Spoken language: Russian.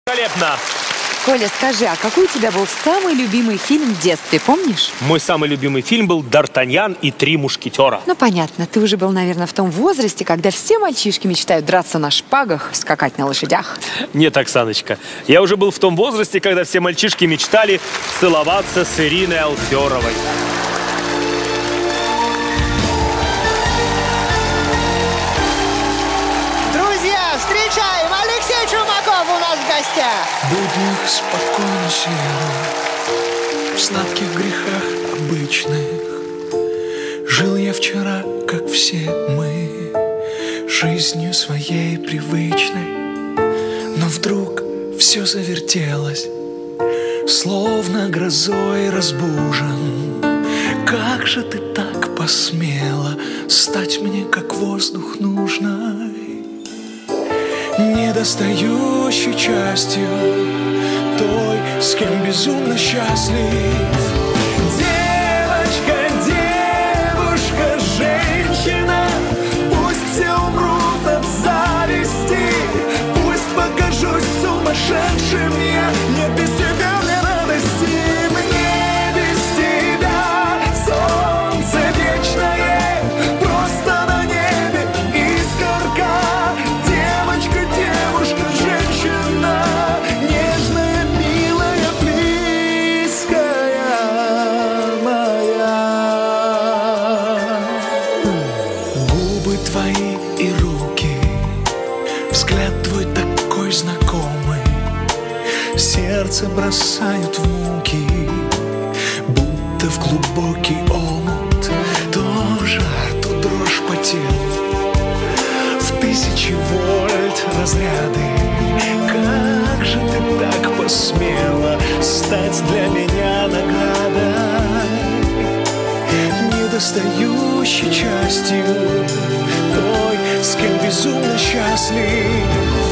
Великолепно! Коля, скажи, а какой у тебя был самый любимый фильм в детстве, помнишь? Мой самый любимый фильм был «Д'Артаньян и три мушкетера». Ну, понятно, ты уже был, наверное, в том возрасте, когда все мальчишки мечтают драться на шпагах, скакать на лошадях. Нет, Оксаночка, я уже был в том возрасте, когда все мальчишки мечтали целоваться с Ириной Алферовой. Друзья, встречаем! Алексей Чумаков у нас в гостях! В буднях спокойно сел, в сладких грехах обычных. Жил я вчера, как все мы, жизнью своей привычной. Но вдруг все завертелось, словно грозой разбужен. Как же ты так посмела стать мне, как воздух нужной, недостающей частью той, с кем безумно счастлив. Девочка, девушка, женщина, пусть все умрут от зависти, пусть покажусь сумасшедшим я, не без тебя мне радости, мне без тебя солнце вечное, просто на небе искорка. Девочка, девушка, женщина, нежная, милая, близкая моя. Губы твои и руки, взгляд твой такой знакомый, сердце бросают в муки, будто в глубокий омут. То жар, то дрожь по телу, в тысячи вольт разряды. Как же ты так посмела стать для меня наградой, недостающей частью той, с кем безумно счастлив.